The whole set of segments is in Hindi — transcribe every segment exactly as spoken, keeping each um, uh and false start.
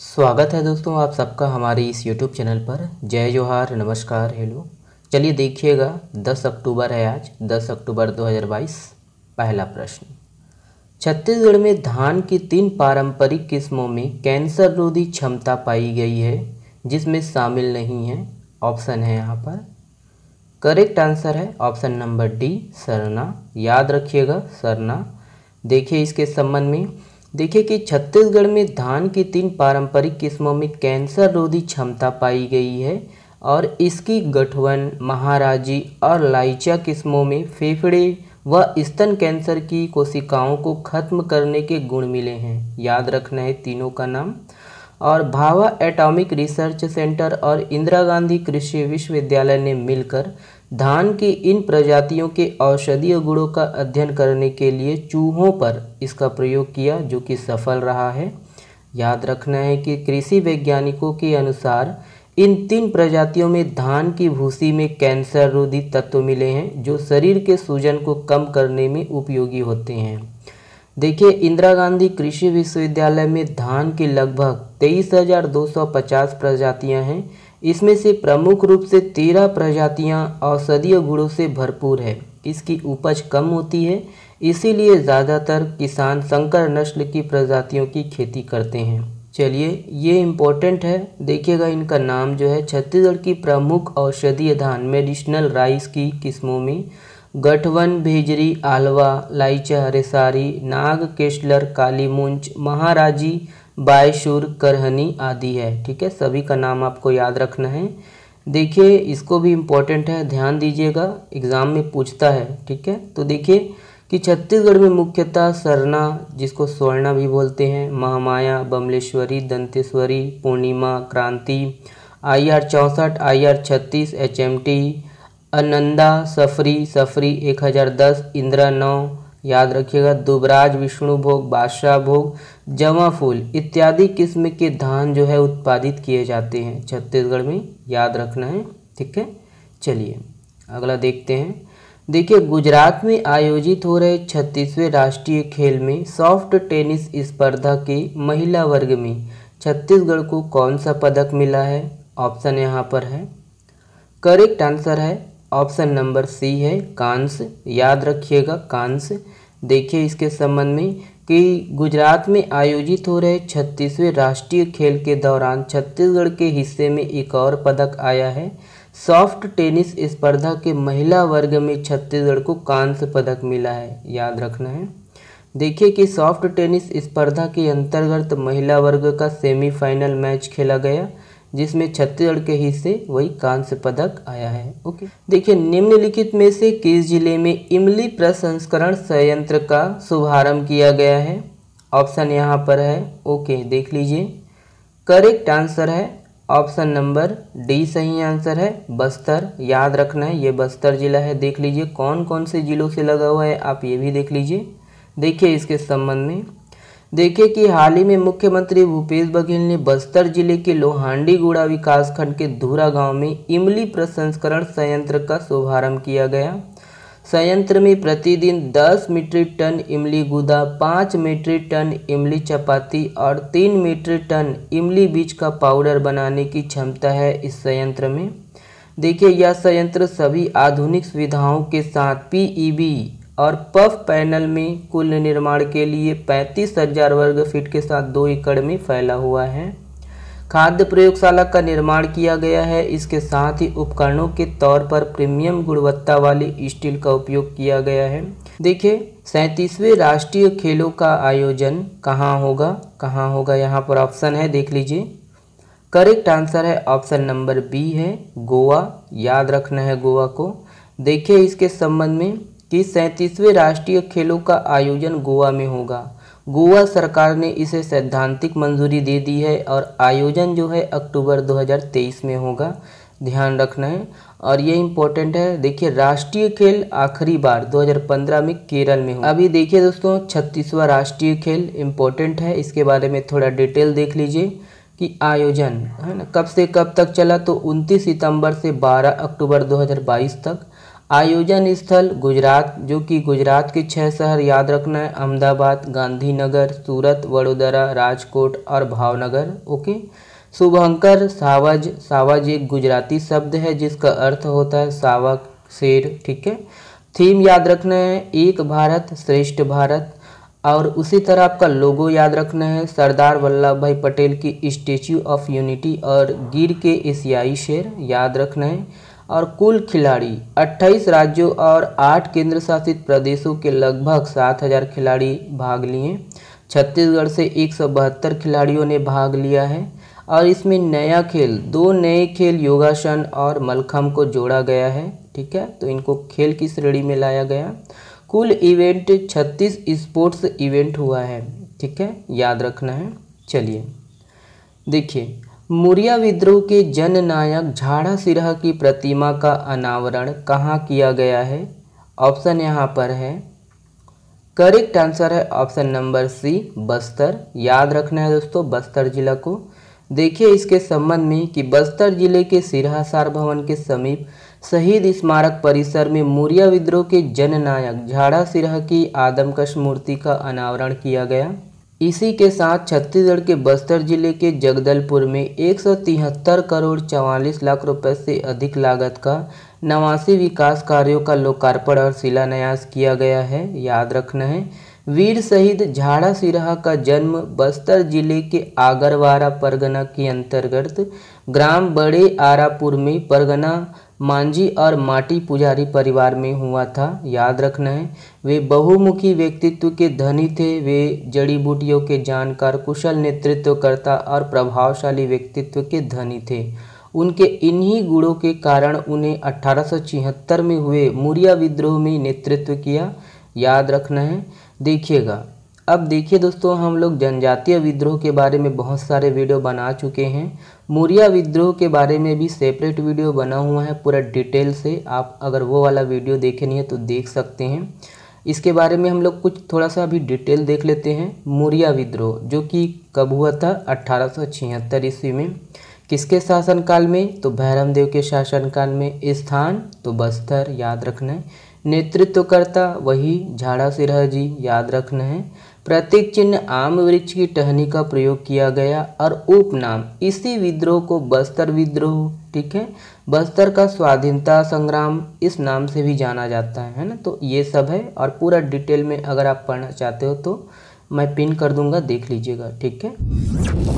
स्वागत है दोस्तों आप सबका हमारे इस यूट्यूब चैनल पर। जय जोहार, नमस्कार, हेलो। चलिए देखिएगा, दस अक्टूबर है आज, दस अक्टूबर दो हज़ार बाईस। पहला प्रश्न, छत्तीसगढ़ में धान की तीन पारंपरिक किस्मों में कैंसर रोधी क्षमता पाई गई है, जिसमें शामिल नहीं है। ऑप्शन है यहाँ पर। करेक्ट आंसर है ऑप्शन नंबर डी, सरना। याद रखिएगा, सरना। देखिए इसके संबंध में, देखिए कि छत्तीसगढ़ में धान की तीन पारंपरिक किस्मों में कैंसर रोधी क्षमता पाई गई है और इसकी गठवन, महाराजी और लाइचा किस्मों में फेफड़े व स्तन कैंसर की कोशिकाओं को खत्म करने के गुण मिले हैं। याद रखना है तीनों का नाम। और भाभा एटॉमिक रिसर्च सेंटर और इंदिरा गांधी कृषि विश्वविद्यालय ने मिलकर धान की इन प्रजातियों के औषधीय गुणों का अध्ययन करने के लिए चूहों पर इसका प्रयोग किया, जो कि सफल रहा है। याद रखना है कि कृषि वैज्ञानिकों के अनुसार इन तीन प्रजातियों में धान की भूसी में कैंसर रोधी तत्व मिले हैं, जो शरीर के सूजन को कम करने में उपयोगी होते हैं। देखिए, इंदिरा गांधी कृषि विश्वविद्यालय में धान की लगभग तेईस हजार दो सौ पचास प्रजातियां हैं। इसमें से प्रमुख रूप से तेरह प्रजातियां औषधीय गुणों से भरपूर है। इसकी उपज कम होती है, इसीलिए ज़्यादातर किसान संकर नस्ल की प्रजातियों की खेती करते हैं। चलिए, ये इम्पोर्टेंट है, देखिएगा इनका नाम जो है। छत्तीसगढ़ की प्रमुख औषधीय धान मेडिसिनल राइस की किस्मों में गठवन, भेजरी, आलवा, लाइचा, रेसारी, नाग केशलर, काली मूंछ, महाराजी, बायशूर, करहनी आदि है। ठीक है, सभी का नाम आपको याद रखना है। देखिए इसको भी इम्पोर्टेंट है, ध्यान दीजिएगा, एग्ज़ाम में पूछता है। ठीक है, तो देखिए कि छत्तीसगढ़ में मुख्यतः सरना, जिसको स्वर्णा भी बोलते हैं, महामाया, बमलेश्वरी, दंतेश्वरी, पूर्णिमा, क्रांति, आई आर चौंसठ, आई आर छत्तीस, H M T, Ananda, safari, safari एक हज़ार दस, इंदिरा नौ, याद रखिएगा, दुबराज, विष्णु भोग, बादशाह भोग, जमा फूल इत्यादि किस्म के धान जो है उत्पादित किए जाते हैं छत्तीसगढ़ में। याद रखना है। ठीक है, चलिए अगला देखते हैं। देखिए, गुजरात में आयोजित हो रहे छत्तीसवें राष्ट्रीय खेल में सॉफ्ट टेनिस स्पर्धा के महिला वर्ग में छत्तीसगढ़ को कौन सा पदक मिला है? ऑप्शन यहाँ पर है। करेक्ट आंसर है ऑप्शन नंबर सी है, कांस्य। याद रखिएगा, कांस्य। देखिए इसके संबंध में कि गुजरात में आयोजित हो रहे छत्तीसवें राष्ट्रीय खेल के दौरान छत्तीसगढ़ के हिस्से में एक और पदक आया है। सॉफ्ट टेनिस स्पर्धा के महिला वर्ग में छत्तीसगढ़ को कांस्य पदक मिला है। याद रखना है। देखिए कि सॉफ्ट टेनिस स्पर्धा के अंतर्गत महिला वर्ग का सेमीफाइनल मैच खेला गया, जिसमें छत्तीसगढ़ के हिस्से वही कांस्य पदक आया है। ओके, देखिए निम्नलिखित में से किस जिले में इमली प्रसंस्करण संयंत्र का शुभारंभ किया गया है? ऑप्शन यहाँ पर है। ओके, देख लीजिए, करेक्ट आंसर है ऑप्शन नंबर डी, सही आंसर है, बस्तर। याद रखना है, ये बस्तर जिला है। देख लीजिए कौन कौन से जिलों से लगा हुआ है, आप ये भी देख लीजिए। देखिए इसके संबंध में, देखिए कि हाल ही में मुख्यमंत्री भूपेश बघेल ने बस्तर जिले के लोहांडीगुड़ा विकासखंड के धूरा गांव में इमली प्रसंस्करण संयंत्र का शुभारंभ किया गया। संयंत्र में प्रतिदिन दस मीट्रिक टन इमली गुदा, पाँच मीट्रिक टन इमली चपाती और तीन मीट्रिक टन इमली बीज का पाउडर बनाने की क्षमता है इस संयंत्र में। देखिए यह संयंत्र सभी आधुनिक सुविधाओं के साथ पी ई बी और पफ पैनल में कुल निर्माण के लिए पैंतीस हजार वर्ग फीट के साथ दो एकड़ में फैला हुआ है। खाद्य प्रयोगशाला का निर्माण किया गया है। इसके साथ ही उपकरणों के तौर पर प्रीमियम गुणवत्ता वाली स्टील का उपयोग किया गया है। देखिए सैंतीसवें राष्ट्रीय खेलों का आयोजन कहाँ होगा? कहाँ होगा यहाँ पर ऑप्शन है, देख लीजिए। करेक्ट आंसर है ऑप्शन नंबर बी है, गोवा। याद रखना है गोवा को। देखिए इसके संबंध में कि सैंतीसवें राष्ट्रीय खेलों का आयोजन गोवा में होगा। गोवा सरकार ने इसे सैद्धांतिक मंजूरी दे दी है और आयोजन जो है अक्टूबर दो हज़ार तेईस में होगा, ध्यान रखना है। और ये इम्पोर्टेंट है। देखिए राष्ट्रीय खेल आखिरी बार दो हज़ार पंद्रह में केरल में हुआ। अभी देखिए दोस्तों, छत्तीसवां राष्ट्रीय खेल इम्पोर्टेंट है, इसके बारे में थोड़ा डिटेल देख लीजिए कि आयोजन है ना कब से कब तक चला, तो उनतीस सितंबर से बारह अक्टूबर दो हज़ार बाईस तक। आयोजन स्थल गुजरात, जो कि गुजरात के छह शहर याद रखना है, अहमदाबाद, गांधीनगर, सूरत, वडोदरा, राजकोट और भावनगर। ओके। शुभंकर सावज, सावज एक गुजराती शब्द है जिसका अर्थ होता है शावक, शेर। ठीक है। थीम याद रखना है एक भारत श्रेष्ठ भारत। और उसी तरह आपका लोगो याद रखना है सरदार वल्लभ भाई पटेल की स्टेच्यू ऑफ यूनिटी और गिर के एशियाई शेर याद रखना है। और कुल खिलाड़ी अट्ठाईस राज्यों और आठ केंद्र शासित प्रदेशों के लगभग सात हज़ार खिलाड़ी भाग लिए। छत्तीसगढ़ से एक सौ बहत्तर खिलाड़ियों ने भाग लिया है। और इसमें नया खेल, दो नए खेल योगासन और मलखम्ब को जोड़ा गया है। ठीक है, तो इनको खेल की श्रेणी में लाया गया। कुल इवेंट छत्तीस स्पोर्ट्स इवेंट हुआ है। ठीक है, याद रखना है। चलिए देखिए, मुरिया विद्रोह के जननायक झाड़ा सिरहा की प्रतिमा का अनावरण कहाँ किया गया है? ऑप्शन यहाँ पर है, करेक्ट आंसर है ऑप्शन नंबर सी, बस्तर। याद रखना है दोस्तों बस्तर जिला को। देखिए इसके संबंध में कि बस्तर जिले के सिरहा सार भवन के समीप शहीद स्मारक परिसर में मुरिया विद्रोह के जननायक झाड़ा सिरहा की आदमकश मूर्ति का अनावरण किया गया। इसी के साथ छत्तीसगढ़ के बस्तर जिले के जगदलपुर में एक सौ तिहत्तर करोड़ चवालीस लाख रुपए से अधिक लागत का नवासी विकास कार्यों का लोकार्पण और शिलान्यास किया गया है। याद रखना है, वीर शहीद झाड़ा सिरहा का जन्म बस्तर जिले के आगरवाड़ा परगना के अंतर्गत ग्राम बड़े आरापुर में परगना मांझी और माटी पुजारी परिवार में हुआ था। याद रखना है, वे बहुमुखी व्यक्तित्व के धनी थे। वे जड़ी बूटियों के जानकार, कुशल नेतृत्वकर्ता और प्रभावशाली व्यक्तित्व के धनी थे। उनके इन्हीं गुणों के कारण उन्हें अठारह सौ छिहत्तर में हुए मुरिया विद्रोह में नेतृत्व किया। याद रखना है। देखिएगा, अब देखिए दोस्तों, हम लोग जनजातीय विद्रोह के बारे में बहुत सारे वीडियो बना चुके हैं। मुरिया विद्रोह के बारे में भी सेपरेट वीडियो बना हुआ है पूरा डिटेल से। आप अगर वो वाला वीडियो देखे नहीं है तो देख सकते हैं। इसके बारे में हम लोग कुछ थोड़ा सा अभी डिटेल देख लेते हैं। मुरिया विद्रोह जो कि कब हुआ था? अट्ठारह सौ छिहत्तर ईस्वी में। किसके शासनकाल में? तो भैरमदेव के शासनकाल में। स्थान तो बस्तर, याद रखना है। नेतृत्वकर्ता वही झाड़ा सिरहा जी, याद रखना है। प्रतीक चिन्ह आम वृक्ष की टहनी का प्रयोग किया गया और उपनाम इसी विद्रोह को बस्तर विद्रोह, ठीक है, बस्तर का स्वाधीनता संग्राम इस नाम से भी जाना जाता है, है ना। तो ये सब है और पूरा डिटेल में अगर आप पढ़ना चाहते हो तो मैं पिन कर दूंगा, देख लीजिएगा, ठीक है।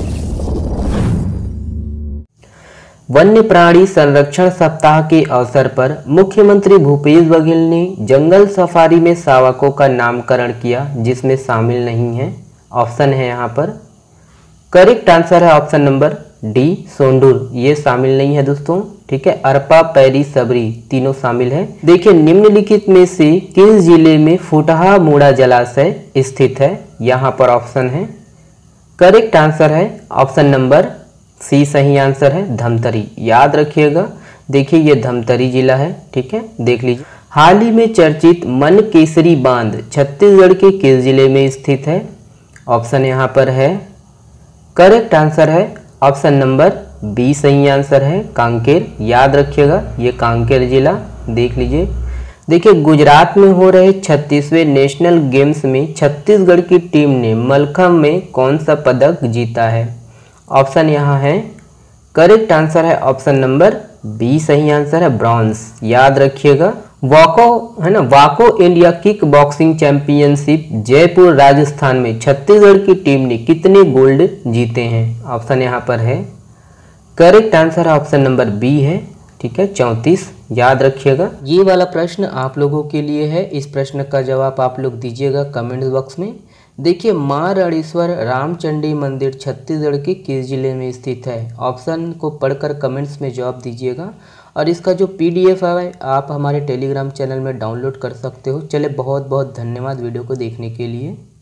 वन्य प्राणी संरक्षण सप्ताह के अवसर पर मुख्यमंत्री भूपेश बघेल ने जंगल सफारी में शावकों का नामकरण किया, जिसमें शामिल नहीं है। ऑप्शन है यहाँ पर, करेक्ट आंसर है ऑप्शन नंबर डी, सोंडूर, ये शामिल नहीं है दोस्तों, ठीक है। अरपा, पैरी, सबरी तीनों शामिल है। देखिए निम्नलिखित में से किस जिले में फुटहा मूड़ा जलाशय स्थित है? यहाँ पर ऑप्शन है, करेक्ट आंसर है ऑप्शन नंबर सी, सही आंसर है धमतरी। याद रखिएगा, देखिए ये धमतरी जिला है, ठीक है, देख लीजिए। हाल ही में चर्चित मन केसरी बांध छत्तीसगढ़ के किस जिले में स्थित है? ऑप्शन यहाँ पर है, करेक्ट आंसर है ऑप्शन नंबर बी, सही आंसर है कांकेर। याद रखिएगा ये कांकेर जिला, देख लीजिए। देखिए गुजरात में हो रहे छत्तीसवें नेशनल गेम्स में छत्तीसगढ़ की टीम ने मलखम्ब में कौन सा पदक जीता है? ऑप्शन यहाँ है, करेक्ट आंसर है ऑप्शन नंबर बी, सही आंसर है ब्रॉन्ज। याद रखिएगा, वाको है ना, वाको India kick boxing championship Jaipur Rajasthan में छत्तीसगढ़ की टीम ने कितने गोल्ड जीते हैं? ऑप्शन यहाँ पर है, correct answer option number B है, ठीक है, चौंतीस। याद रखिएगा। ये वाला प्रश्न आप लोगों के लिए है, इस प्रश्न का जवाब आप लोग दीजिएगा कमेंट बॉक्स में। देखिए माँ रणेश्वर रामचंडी मंदिर छत्तीसगढ़ के किस जिले में स्थित है? ऑप्शन को पढ़कर कमेंट्स में जवाब दीजिएगा। और इसका जो पीडीएफ है आप हमारे टेलीग्राम चैनल में डाउनलोड कर सकते हो। चले बहुत बहुत धन्यवाद वीडियो को देखने के लिए।